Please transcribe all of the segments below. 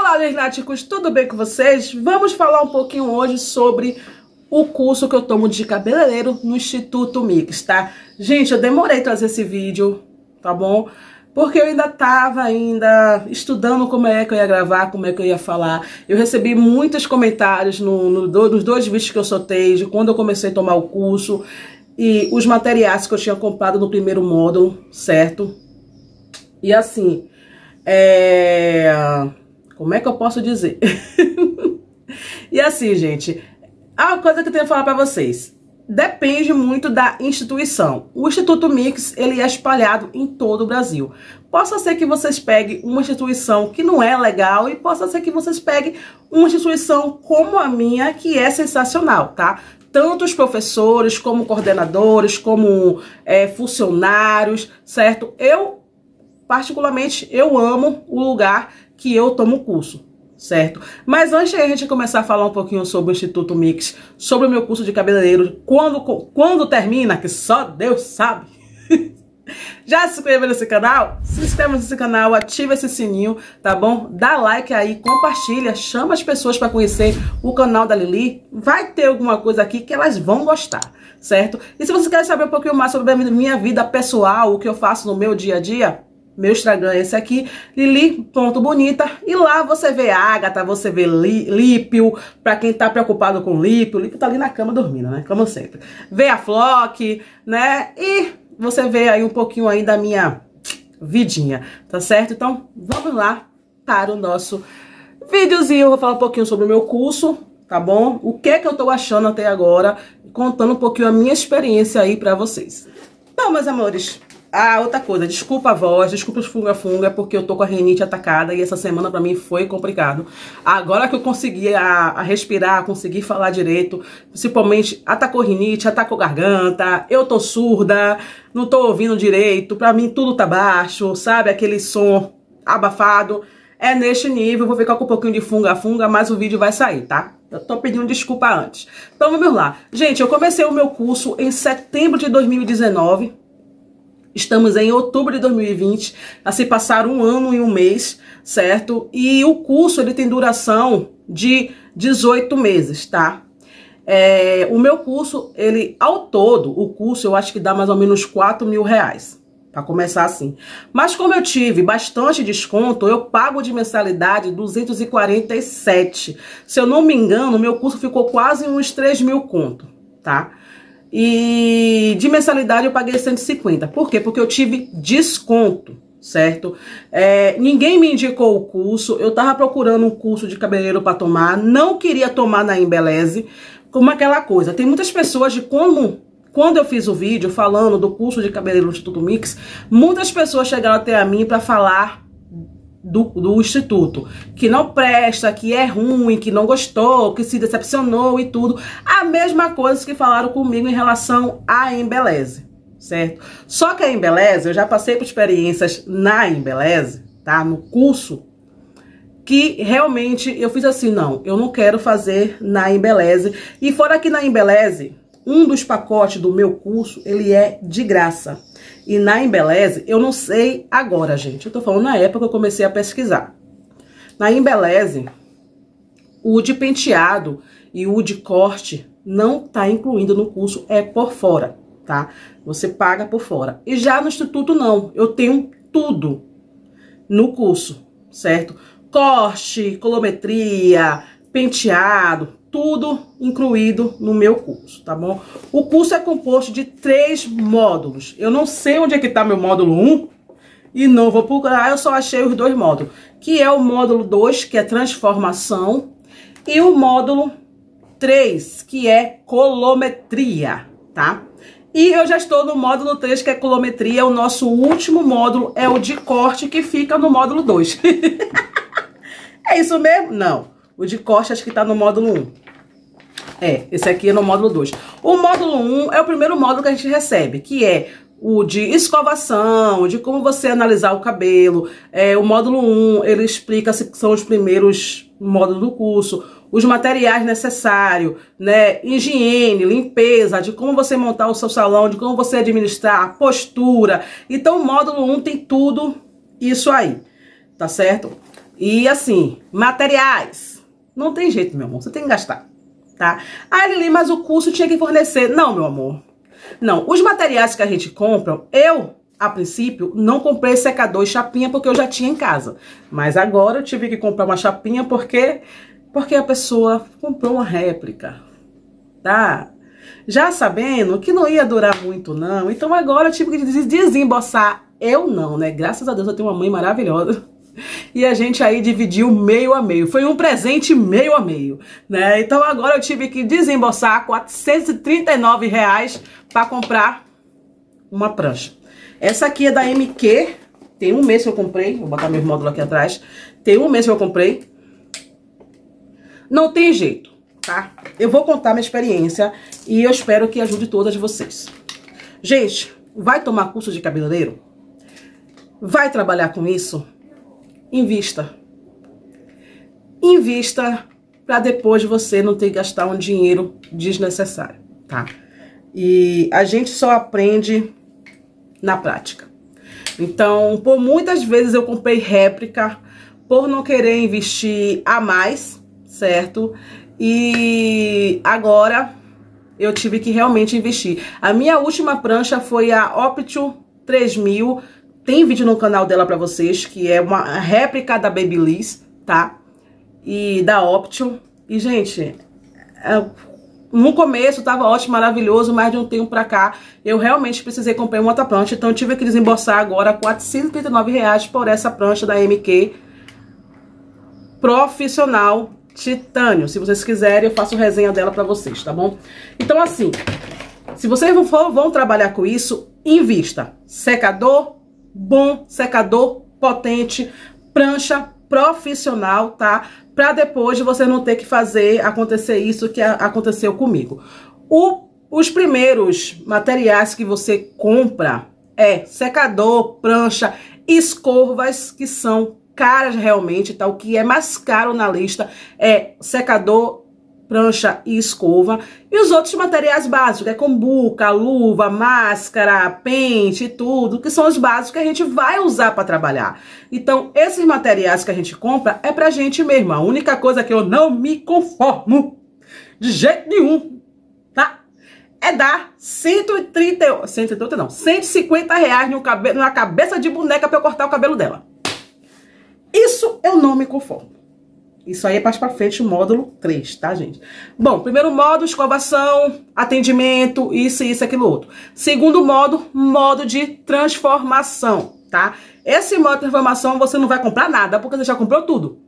Olá, Lenáticos, tudo bem com vocês? Vamos falar um pouquinho hoje sobre o curso que eu tomo de cabeleireiro no Instituto Mix, tá? Gente, eu demorei a trazer esse vídeo, tá bom? Porque eu ainda tava estudando como é que eu ia gravar, como é que eu ia falar. Eu recebi muitos comentários nos dois vídeos que eu soltei, de quando eu comecei a tomar o curso, e os materiais que eu tinha comprado no primeiro módulo, certo? E assim, como é que eu posso dizer? E assim, gente, a coisa que eu tenho que falar pra vocês, depende muito da instituição. O Instituto Mix, ele é espalhado em todo o Brasil. Possa ser que vocês peguem uma instituição que não é legal e possa ser que vocês peguem uma instituição como a minha, que é sensacional, tá? Tanto os professores, como coordenadores, como funcionários, certo? Particularmente, eu amo o lugar que eu tomo o curso, certo? Mas antes de a gente começar a falar um pouquinho sobre o Instituto Mix, sobre o meu curso de cabeleireiro, quando termina, que só Deus sabe, já se inscreveu nesse canal? Se inscreva nesse canal, ativa esse sininho, tá bom? Dá like aí, compartilha, chama as pessoas para conhecer o canal da Lili. Vai ter alguma coisa aqui que elas vão gostar, certo? E se você quer saber um pouquinho mais sobre a minha vida pessoal, o que eu faço no meu dia a dia, meu Instagram é esse aqui, lili.bonita, e lá você vê Agatha, você vê Lípio, pra quem tá preocupado com Lípio tá ali na cama dormindo, né, como sempre. Vê a Flock, né, e você vê aí um pouquinho aí da minha vidinha, tá certo? Então, vamos lá para o nosso videozinho. Eu vou falar um pouquinho sobre o meu curso, tá bom? O que eu tô achando até agora, contando um pouquinho a minha experiência aí pra vocês. Então, meus amores, outra coisa, desculpa a voz, desculpa os funga-funga, porque eu tô com a rinite atacada e essa semana pra mim foi complicado. Agora que eu consegui a respirar, consegui falar direito, principalmente atacou rinite, atacou garganta, eu tô surda, não tô ouvindo direito, pra mim tudo tá baixo, sabe? Aquele som abafado. É neste nível, vou ficar com um pouquinho de funga-funga, mas o vídeo vai sair, tá? Eu tô pedindo desculpa antes. Então vamos lá. Gente, eu comecei o meu curso em setembro de 2019. Estamos em outubro de 2020, a se passar um ano e um mês, certo? E o curso, ele tem duração de 18 meses, tá? O meu curso, ao todo, o curso eu acho que dá mais ou menos R$4.000, para começar assim. Mas como eu tive bastante desconto, eu pago de mensalidade 247. Se eu não me engano, meu curso ficou quase uns 3.000 conto, tá? E de mensalidade eu paguei 150. Por quê? Porque eu tive desconto, certo? Ninguém me indicou o curso. Eu tava procurando um curso de cabeleireiro para tomar. Não queria tomar na Embeleze. Como aquela coisa. Tem muitas pessoas de quando eu fiz o vídeo falando do curso de cabeleireiro no Instituto Mix, muitas pessoas chegaram até a mim para falar do instituto, que não presta, que é ruim, que não gostou, que se decepcionou e tudo. A mesma coisa que falaram comigo em relação à Embeleze, certo? Só que a Embeleze, eu já passei por experiências na Embeleze, tá? No curso, que realmente eu fiz assim, não, eu não quero fazer na Embeleze. E fora que na Embeleze, um dos pacotes do meu curso, ele é de graça. E na Embeleze, eu não sei agora, gente. Eu tô falando na época que eu comecei a pesquisar. Na Embeleze, o de penteado e o de corte não tá incluído no curso, é por fora, tá? Você paga por fora. E já no Instituto, não. Eu tenho tudo no curso, certo? Corte, colometria, penteado, tudo incluído no meu curso, tá bom? O curso é composto de 3 módulos. Eu não sei onde é que tá meu módulo 1 e não vou procurar, eu só achei os 2 módulos. Que é o módulo 2, que é transformação, e o módulo 3, que é colometria, tá? E eu já estou no módulo 3, que é colometria. O nosso último módulo é o de corte, que fica no módulo 2. É isso mesmo? Não. O de corte acho que tá no módulo 1. Esse aqui é no módulo 2. O módulo 1 é o primeiro módulo que a gente recebe, que é o de escovação, de como você analisar o cabelo. O módulo 1, ele explica se são os primeiros módulos do curso, os materiais necessários, né? Higiene, limpeza, de como você montar o seu salão, de como você administrar, postura. Então o módulo 1 tem tudo isso aí, tá certo? E assim, materiais. Não tem jeito, meu amor, você tem que gastar, tá? Ah, Lili, mas o curso tinha que fornecer. Não, meu amor. Não, os materiais que a gente compra, a princípio, não comprei secador e chapinha porque eu já tinha em casa. Mas agora eu tive que comprar uma chapinha porque a pessoa comprou uma réplica, tá? Já sabendo que não ia durar muito, não. Então agora eu tive que desembolsar. Eu não, né? Graças a Deus eu tenho uma mãe maravilhosa. E a gente aí dividiu meio a meio. Foi um presente meio a meio, né? Então agora eu tive que desembolsar R$439 para comprar uma prancha. Essa aqui é da MQ. Tem um mês que eu comprei. Vou botar meu módulo aqui atrás. Tem um mês que eu comprei. Não tem jeito, tá? Eu vou contar minha experiência e eu espero que ajude todas vocês. Gente, vai tomar curso de cabeleireiro? Vai trabalhar com isso? Invista. Invista para depois você não ter que gastar um dinheiro desnecessário, tá? E a gente só aprende na prática. Então, por muitas vezes eu comprei réplica por não querer investir a mais, certo? E agora eu tive que realmente investir. A minha última prancha foi a Optio 3000. Tem vídeo no canal dela pra vocês, que é uma réplica da Babyliss, tá? E da Optio. E, gente, no começo tava ótimo, maravilhoso, mas de um tempo pra cá eu realmente precisei comprar uma outra prancha. Então eu tive que desembolsar agora R$439 por essa prancha da MQ profissional titânio. Se vocês quiserem, eu faço resenha dela pra vocês, tá bom? Então, assim, se vocês vão trabalhar com isso, invista. Secador bom, secador potente, prancha profissional, tá? Pra depois você não ter que fazer acontecer isso que aconteceu comigo. Os primeiros materiais que você compra é secador, prancha, escovas, que são caras realmente, tá? O que é mais caro na lista é secador, prancha e escova. E os outros materiais básicos, é cumbuca, luva, máscara, pente e tudo, que são os básicos que a gente vai usar para trabalhar. Então, esses materiais que a gente compra é pra gente mesmo. A única coisa que eu não me conformo, de jeito nenhum, tá? É dar R$150 numa cabeça de boneca pra eu cortar o cabelo dela. Isso eu não me conformo. Isso aí é mais pra frente, o módulo 3, tá, gente? Bom, primeiro módulo, escovação, atendimento, isso, aquilo, outro. Segundo módulo, modo de transformação, tá? Esse modo de transformação você não vai comprar nada, porque você já comprou tudo.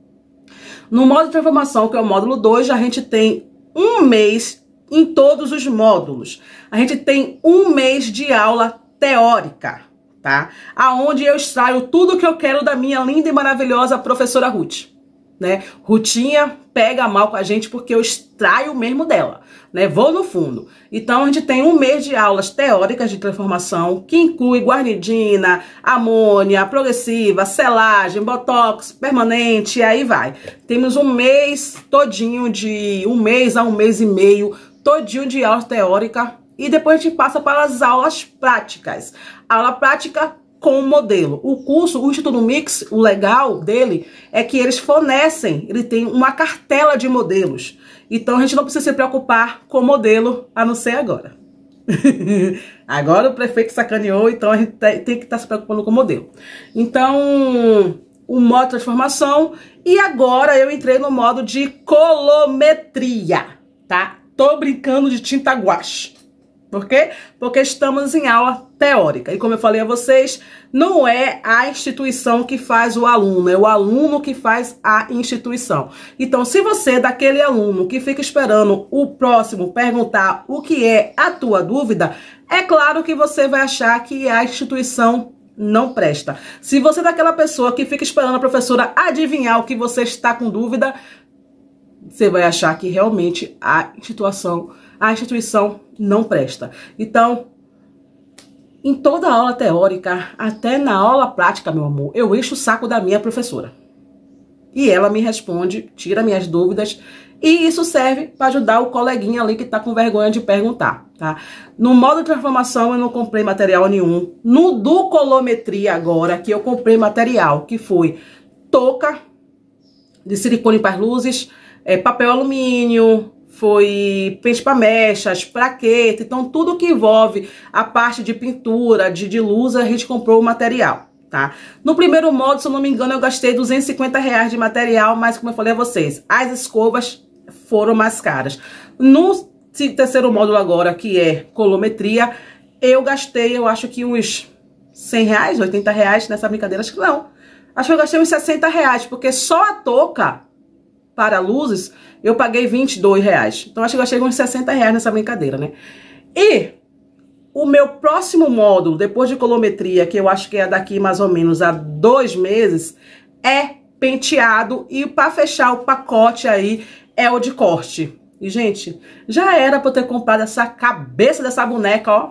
No modo de transformação, que é o módulo 2, a gente tem um mês em todos os módulos. A gente tem um mês de aula teórica, tá? Aonde eu extraio tudo que eu quero da minha linda e maravilhosa professora Ruth. Né? Rutinha pega mal com a gente porque eu extraio mesmo dela, né? Vou no fundo. Então a gente tem um mês de aulas teóricas de transformação que inclui guarnidina, amônia, progressiva, selagem, botox, permanente, e aí vai. Temos um mês todinho de um mês a um mês e meio todinho de aula teórica e depois a gente passa para as aulas práticas. Aula prática com o modelo. O curso, o Instituto Mix, o legal dele é que eles fornecem, ele tem uma cartela de modelos. Então a gente não precisa se preocupar com o modelo, a não ser agora. Agora o prefeito sacaneou, então a gente tem que estar se preocupando com o modelo. Então, o modo de transformação. E agora eu entrei no modo de colometria, tá? Tô brincando de tinta guache. Por quê? Porque estamos em aula teórica. E como eu falei a vocês, não é a instituição que faz o aluno, é o aluno que faz a instituição. Então, se você é daquele aluno que fica esperando o próximo perguntar o que é a tua dúvida, é claro que você vai achar que a instituição não presta. Se você é daquela pessoa que fica esperando a professora adivinhar o que você está com dúvida, você vai achar que realmente a instituição não presta. Então, em toda a aula teórica, até na aula prática, meu amor, eu encho o saco da minha professora. E ela me responde, tira minhas dúvidas, e isso serve para ajudar o coleguinha ali que tá com vergonha de perguntar, tá? No modo de transformação eu não comprei material nenhum. No do colometria agora, que eu comprei material, que foi touca, de silicone para as luzes, papel alumínio, foi pente para mechas, praqueta. Então tudo que envolve a parte de pintura, de luz, a gente comprou o material, tá? No primeiro módulo, se eu não me engano, eu gastei R$250 de material, mas como eu falei a vocês, as escovas foram mais caras. No terceiro módulo agora, que é colometria, eu gastei, eu acho que uns R$100, R$80 nessa brincadeira, acho que não. Acho que eu gastei uns R$60, porque só a touca para luzes eu paguei R$22. Então acho que eu gastei uns R$60 nessa brincadeira, né? E o meu próximo módulo, depois de colometria, que eu acho que é daqui mais ou menos a 2 meses, é penteado. E para fechar o pacote aí é o de corte. E, gente, já era pra eu ter comprado essa cabeça dessa boneca, ó.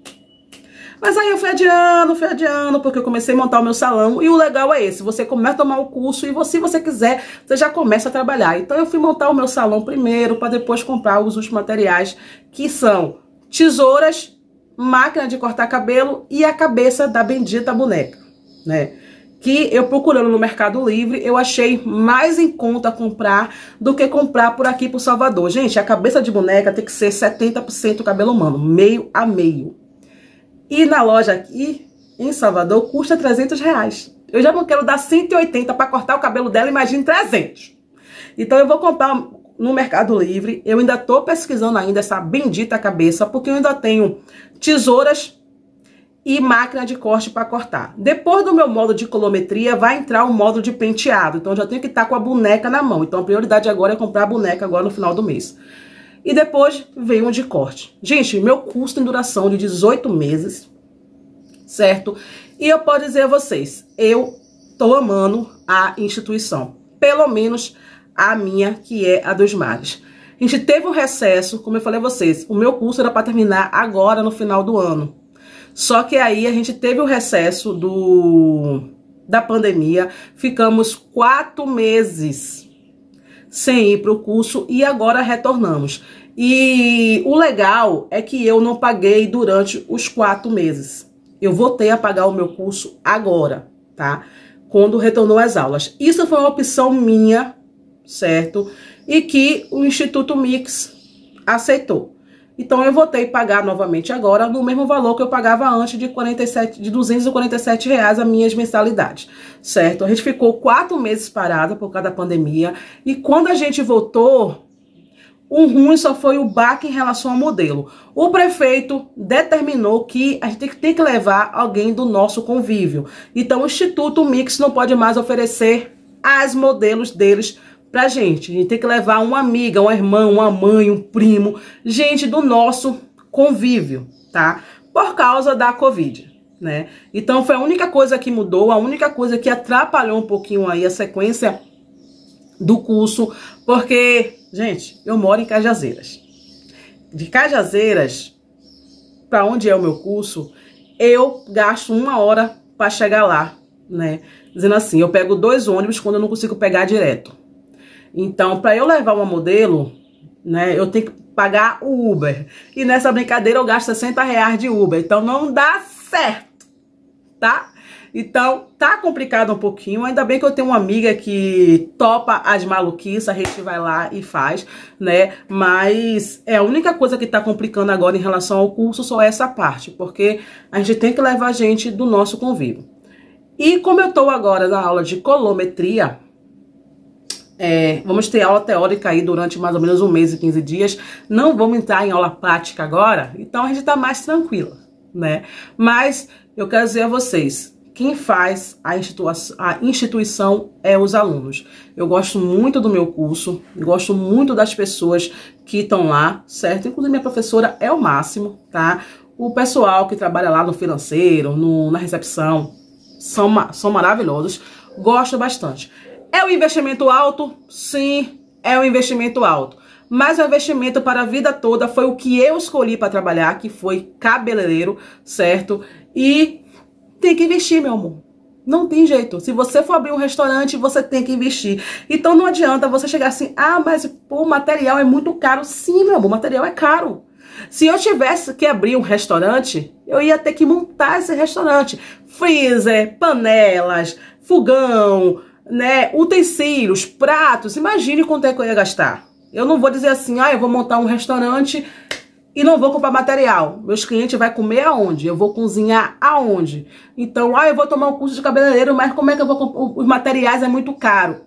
Mas aí eu fui adiando, porque eu comecei a montar o meu salão. E o legal é esse, você começa a tomar o curso e se você quiser, você já começa a trabalhar. Então eu fui montar o meu salão primeiro, para depois comprar os últimos materiais, que são tesouras, máquina de cortar cabelo e a cabeça da bendita boneca, né? Que eu procurando no Mercado Livre, eu achei mais em conta comprar do que comprar por aqui pro Salvador. Gente, a cabeça de boneca tem que ser 70% cabelo humano, meio a meio. E na loja aqui, em Salvador, custa R$300. Eu já não quero dar 180 para cortar o cabelo dela, imagine 300. Então eu vou comprar no Mercado Livre. Eu ainda tô pesquisando ainda essa bendita cabeça, porque eu ainda tenho tesouras e máquina de corte para cortar. Depois do meu módulo de colometria, vai entrar o módulo de penteado. Então eu já tenho que estar com a boneca na mão. Então a prioridade agora é comprar a boneca agora no final do mês. E depois vem um de corte. Gente, meu curso tem duração de 18 meses, certo? E eu posso dizer a vocês, eu tô amando a instituição. Pelo menos a minha, que é a dos Mares. A gente teve um recesso, como eu falei a vocês, o meu curso era para terminar agora no final do ano. Só que aí a gente teve o recesso da pandemia, ficamos 4 meses sem ir para o curso e agora retornamos. E o legal é que eu não paguei durante os 4 meses. Eu voltei a pagar o meu curso agora, tá? Quando retornou às aulas. Isso foi uma opção minha, certo? E que o Instituto Mix aceitou. Então eu voltei a pagar novamente agora no mesmo valor que eu pagava antes de R$247 as minhas mensalidades, certo? A gente ficou 4 meses parada por causa da pandemia e quando a gente voltou, o ruim só foi o baque em relação ao modelo. O prefeito determinou que a gente tem que levar alguém do nosso convívio. Então o Instituto Mix não pode mais oferecer as modelos deles pra gente. A gente tem que levar uma amiga, uma irmã, uma mãe, um primo, gente do nosso convívio, tá? Por causa da Covid, né? Então foi a única coisa que mudou, a única coisa que atrapalhou um pouquinho aí a sequência do curso, porque, gente, eu moro em Cajazeiras. De Cajazeiras para onde é o meu curso, eu gasto 1 hora para chegar lá, né? Dizendo assim, eu pego 2 ônibus quando eu não consigo pegar direto. Então, para eu levar uma modelo, né, eu tenho que pagar o Uber. E nessa brincadeira eu gasto R$60 de Uber. Então, não dá certo, tá? Então, tá complicado um pouquinho. Ainda bem que eu tenho uma amiga que topa as maluquices, a gente vai lá e faz, né? Mas é a única coisa que tá complicando agora em relação ao curso, só essa parte. Porque a gente tem que levar gente do nosso convívio. E como eu tô agora na aula de colometria, vamos ter aula teórica aí durante mais ou menos 1 mês e 15 dias. Não vamos entrar em aula prática agora, então a gente tá mais tranquila, né? Mas eu quero dizer a vocês, quem faz a instituição é os alunos. Eu gosto muito do meu curso, gosto muito das pessoas que estão lá, certo? Inclusive minha professora é o máximo, tá? O pessoal que trabalha lá no financeiro, na recepção, são maravilhosos. Gosto bastante. É um investimento alto? Sim, é um investimento alto. Mas o investimento para a vida toda foi o que eu escolhi para trabalhar, que foi cabeleireiro, certo? E tem que investir, meu amor. Não tem jeito. Se você for abrir um restaurante, você tem que investir. Então não adianta você chegar assim, ah, mas pô, o material é muito caro. Sim, meu amor, o material é caro. Se eu tivesse que abrir um restaurante, eu ia ter que montar esse restaurante. Freezer, panelas, fogão, né, utensílios, pratos. Imagine quanto é que eu ia gastar. Eu não vou dizer assim, eu vou montar um restaurante e não vou comprar material. Meus clientes vão comer aonde? Eu vou cozinhar aonde? Então, eu vou tomar um curso de cabeleireiro, mas como é que eu vou comprar? Os materiais é muito caro.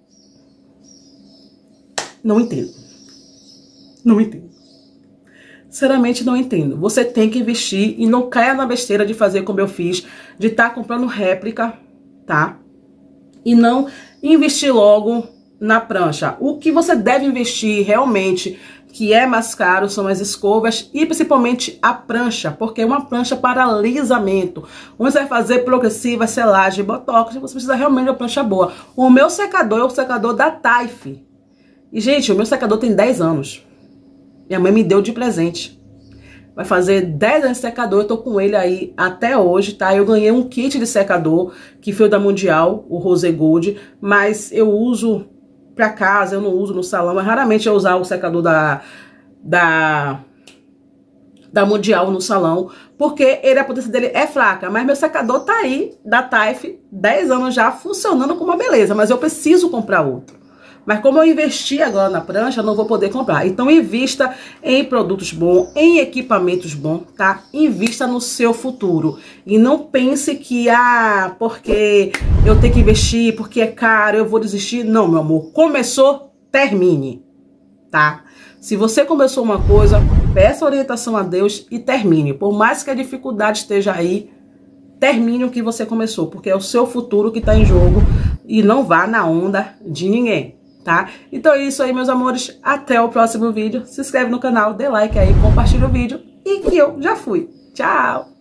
Não entendo. Não entendo. Sinceramente, não entendo. Você tem que investir e não caia na besteira de fazer como eu fiz, de estar comprando réplica, tá? E não investir logo na prancha. O que você deve investir realmente, que é mais caro, são as escovas e principalmente a prancha, porque é uma prancha para alisamento. Onde você vai fazer progressiva, selagem, botox, você precisa realmente de uma prancha boa. O meu secador é o secador da Taif. E, gente, o meu secador tem 10 anos. Minha mãe me deu de presente. Vai fazer 10 anos de secador, eu tô com ele aí até hoje, tá? Eu ganhei um kit de secador, que foi o da Mundial, o Rose Gold, mas eu uso pra casa, eu não uso no salão, mas raramente eu usar o secador da Mundial no salão, porque a potência dele é fraca, mas meu secador tá aí, da Taif, 10 anos já, funcionando com uma beleza, mas eu preciso comprar outro. Mas como eu investi agora na prancha, eu não vou poder comprar. Então invista em produtos bons, em equipamentos bons, tá? Invista no seu futuro. E não pense que, porque eu tenho que investir, porque é caro, eu vou desistir. Não, meu amor. Começou, termine, tá? Se você começou uma coisa, peça orientação a Deus e termine. Por mais que a dificuldade esteja aí, termine o que você começou, porque é o seu futuro que tá em jogo e não vá na onda de ninguém. Tá? Então é isso aí, meus amores. Até o próximo vídeo. Se inscreve no canal, dê like aí, compartilha o vídeo. E que eu já fui. Tchau!